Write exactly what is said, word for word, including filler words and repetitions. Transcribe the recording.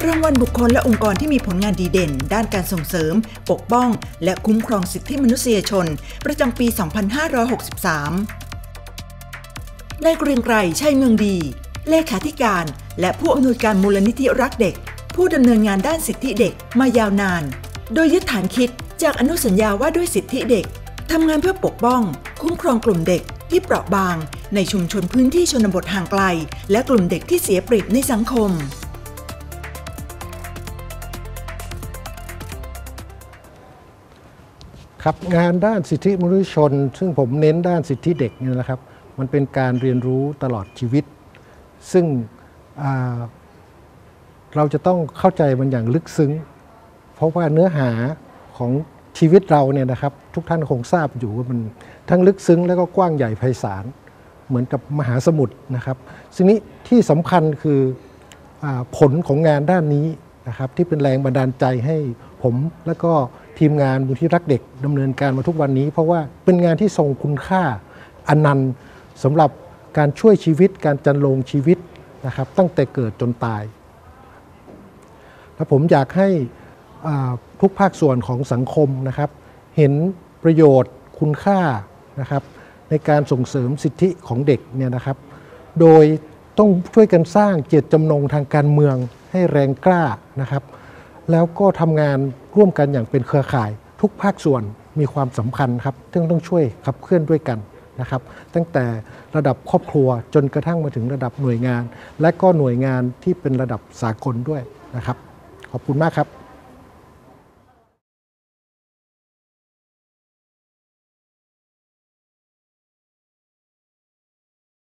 รางวัลบุคคลและองค์กรที่มีผลงานดีเด่นด้านการส่งเสริมปกป้องและคุ้มครองสิทธิมนุษยชนประจำปี สองพันห้าร้อยหกสิบสาม นายเกรียงไกร ชัยเมืองดีเลขาธิการและผู้อำนวยการมูลนิธิรักเด็กผู้ดำเนินงานด้านสิทธิเด็กมายาวนานโดยยึดฐานคิดจากอนุสัญญาว่าด้วยสิทธิเด็กทำงานเพื่อปกป้องคุ้มครองกลุ่มเด็กที่เปราะบางในชุมชนพื้นที่ชนบทห่างไกลและกลุ่มเด็กที่เสียเปรียบในสังคมครับงานด้านสิทธิมนุษยชนซึ่งผมเน้นด้านสิทธิเด็กนี่นะครับมันเป็นการเรียนรู้ตลอดชีวิตซึ่งเราจะต้องเข้าใจมันอย่างลึกซึ้งเพราะว่าเนื้อหาของชีวิตเราเนี่ยนะครับทุกท่านคงทราบอยู่ว่ามันทั้งลึกซึ้งและก็กว้างใหญ่ไพศาลเหมือนกับมหาสมุทรนะครับสิ่งนี้ที่สำคัญคือผลของงานด้านนี้นะครับที่เป็นแรงบันดาลใจให้ผมและก็ทีมงานมูลที่รักเด็กดำเนินการมาทุกวันนี้เพราะว่าเป็นงานที่ทรงคุณค่าอนันต์สำหรับการช่วยชีวิตการจันโลงชีวิตนะครับตั้งแต่เกิดจนตายและผมอยากให้ทุกภาคส่วนของสังคมนะครับเห็นประโยชน์คุณค่านะครับในการส่งเสริมสิทธิของเด็กเนี่ยนะครับโดยต้องช่วยกันสร้างเจตจำนงทางการเมืองให้แรงกล้านะครับแล้วก็ทำงานร่วมกันอย่างเป็นเครือข่ายทุกภาคส่วนมีความสำคัญครับซึ่งต้องช่วยขับเคลื่อนด้วยกันนะครับตั้งแต่ระดับครอบครัวจนกระทั่งมาถึงระดับหน่วยงานและก็หน่วยงานที่เป็นระดับสากลด้วยนะครับขอบคุณมากครับ